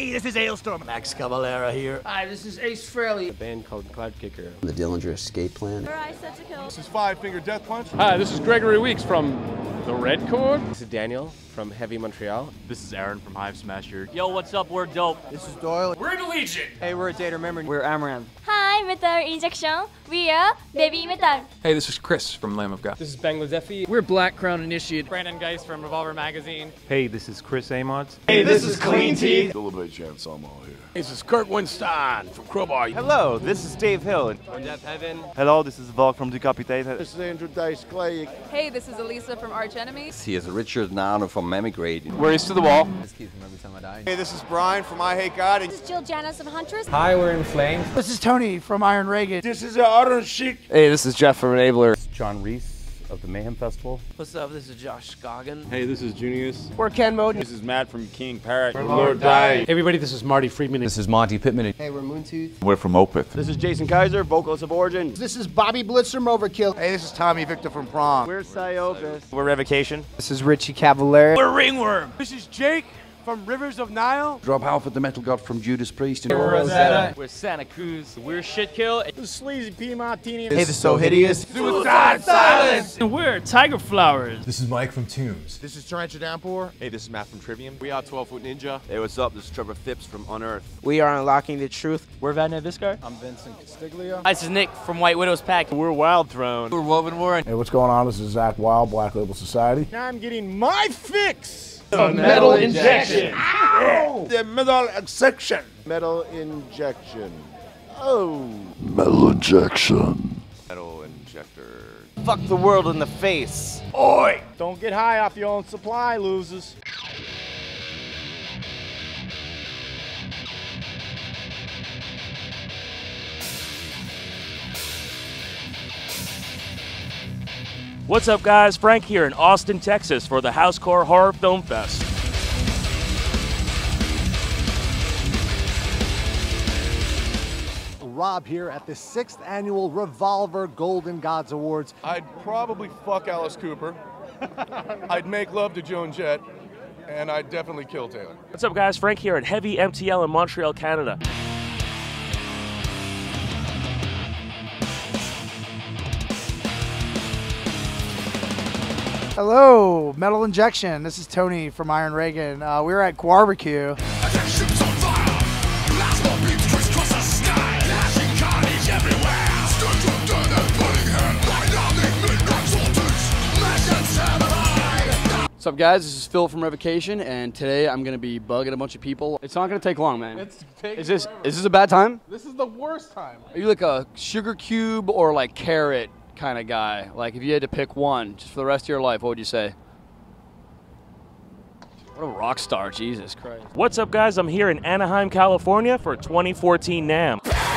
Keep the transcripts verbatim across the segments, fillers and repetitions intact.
Hey, this is Ailstorm. Max Cavalera here. Hi, this is Ace Frehley. A band called Cloud Kicker. The Dillinger Escape Plan. This is Five Finger Death Punch. Hi, this is Gregory Weeks from The Red Chord. This is Daniel from Heavy Montreal. This is Aaron from Hive Smasher. Yo, what's up? We're dope. This is Doyle. We're in Legion. Hey, we're Data Remember. We're Amaranth. Hi, Metal Injection. We are Baby Metal. Hey, this is Chris from Lamb of God. This is Bangladeshi. We're Black Crown Initiate. Brandon Geist from Revolver Magazine. Hey, this is Chris Amont. Hey, this is Clean Teeth. Elevate Chance, I'm all here. This is Kirk Winstein from Crowbar. Hello, this is Dave Hill. From Death Heaven. Hello, this is Volk from Decapitated. This is Andrew Dice Clay. Hey, this is Elisa from Arch Enemy. He is Richard Nano from Memigrate. Race to the Wall. This is Keith from Every Time I Die. Hey, this is Brian from I Hate God. This is Jill Janis of Huntress. Hi, we're In Flames. This is Tony from Iron Reagan. This is Aaron Chic. Hey, this is Jeff from Enabler. John Reese of the Mayhem Festival. What's up? This is Josh Scoggin. Hey, this is Junius. We're Ken Moden. This is Matt from King Parrot. We're Lord Die. Hey everybody, this is Marty Friedman. This is Monty Pittman. Hey, we're Moontooth. We're from Opeth. This is Jason Kaiser, vocalist of Origin. This is Bobby Blitz from Overkill. Hey, this is Tommy Victor from Prom. We're Psyopus. We're Revocation. This is Richie Cavallari. We're Ringworm. This is Jake from Rivers of Nile. Rob Halford, the Metal God from Judas Priest. We're Rosetta. We're Santa Cruz. We're Shitkill. This is Sleazy P. Martini. Hey, this is So Hideous. Suicide Silence. And we're Tiger Flowers. This is Mike from Tombs. This is Tarantula Downpour. Hey, this is Matt from Trivium. We are twelve Foot Ninja. Hey, what's up? This is Trevor Phipps from Unearth. We are Unlocking the Truth. We're Vadna Viscar. I'm Vincent Castiglia. Hi, this is Nick from White Widow's Pack. We're Wild Throne. We're Woven Warren. Hey, what's going on? This is Zach Wild, Black Label Society. Now I'm getting my fix. A metal injection. Ow! The metal injection. Metal Injection. Oh. Metal Injection. Metal Injector. Fuck the world in the face. Oi! Don't get high off your own supply, losers. What's up, guys? Frank here in Austin, Texas for the Housecore Horror Film Fest. Rob here at the sixth annual Revolver Golden Gods Awards. I'd probably fuck Alice Cooper. I'd make love to Joan Jett. And I'd definitely kill Taylor. What's up, guys? Frank here at Heavy M T L in Montreal, Canada. Hello, Metal Injection. This is Tony from Iron Reagan. Uh, we're at Guarbecue. What's up, guys? This is Phil from Revocation, and today I'm gonna be bugging a bunch of people. It's not gonna take long, man. It's taking Is this is this a bad time? This is the worst time. Are you like a sugar cube or like carrot kind of guy? Like if you had to pick one just for the rest of your life, what would you say? What a rock star, Jesus Christ. What's up, guys? I'm here in Anaheim, California for twenty fourteen NAMM.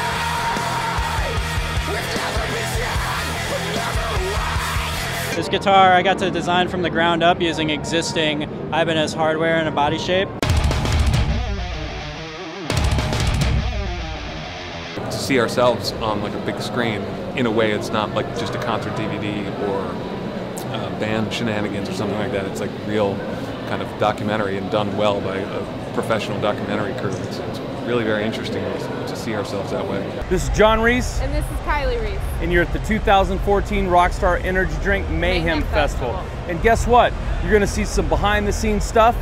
This guitar I got to design from the ground up using existing Ibanez hardware and a body shape. To see ourselves on like a big screen in a way it's not like just a concert D V D or uh, band shenanigans or something like that. It's like real kind of documentary and done well by a professional documentary crew. It's, it's really very interesting to, to see ourselves that way. This is John Reese. And this is Kylie Reese. And you're at the two thousand fourteen Rockstar Energy Drink Mayhem, Mayhem Festival. Festival. And guess what? You're gonna see some behind the scenes stuff.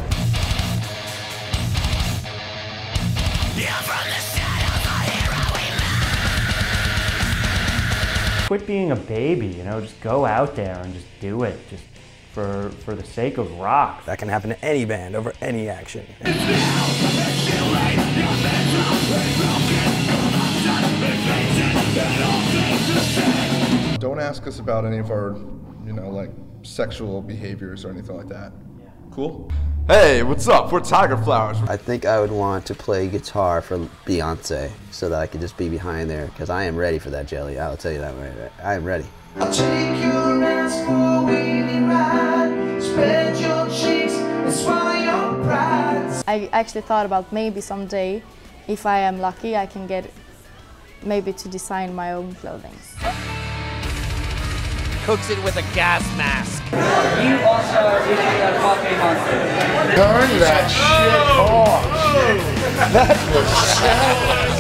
Quit being a baby, you know, just go out there and just do it, just for, for the sake of rock. That can happen to any band over any action. Don't ask us about any of our, you know, like sexual behaviors or anything like that. Cool? Hey, what's up? We're Tiger Flowers. I think I would want to play guitar for Beyonce so that I could just be behind there because I am ready for that, Jelly. I'll tell you that right. I am ready. I'll take your ass for a wheelie ride, spread your cheeks and swallow your pride. I actually thought about maybe someday, if I am lucky, I can get maybe to design my own clothing. Cooks it with a gas mask. You also issued a coffee monster. Turn that shit off. That was sad.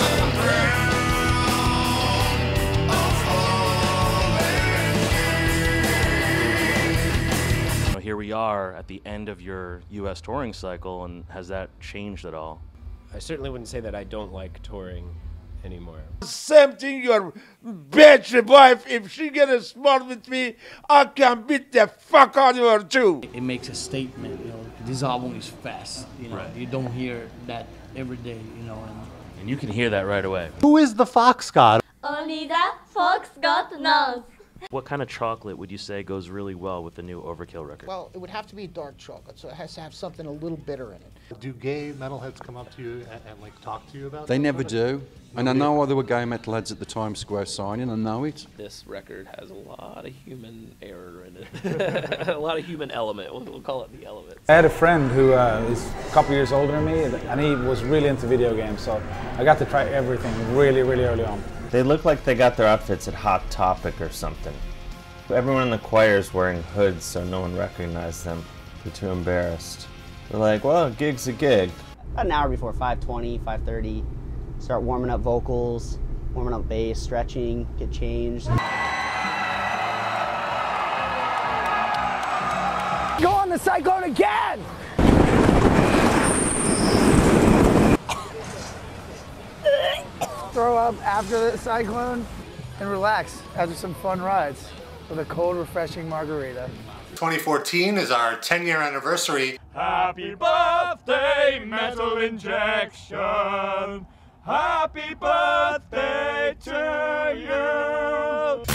Here we are at the end of your U S touring cycle, and has that changed at all? I certainly wouldn't say that I don't like touring anymore. Same thing, your bitch wife. If she gets smart with me, I can beat the fuck out of her too. It makes a statement, you know. This album is fast, you know. Right. You don't hear that every day, you know. And, and you can hear that right away. Who is the fox god? Only the fox god knows. What kind of chocolate would you say goes really well with the new Overkill record? Well, it would have to be dark chocolate, so it has to have something a little bitter in it. Do gay metalheads come up to you and, and like talk to you about They that? never do. And I know why there were gay metalheads at the Times Square signing, I know it. This record has a lot of human error in it. A lot of human element. We'll, we'll call it the element. I had a friend who uh, is a couple years older than me, and he was really into video games, so I got to try everything really, really early on. They look like they got their outfits at Hot Topic or something. Everyone in the choir is wearing hoods so no one recognized them. They're too embarrassed. They're like, well, a gig's a gig. About an hour before five twenty, five thirty, start warming up vocals, warming up bass, stretching, get changed. Go on the Cyclone again! Throw up after the Cyclone and relax after some fun rides with a cold, refreshing margarita. twenty fourteen is our ten year anniversary. Happy birthday, Metal Injection! Happy birthday to you!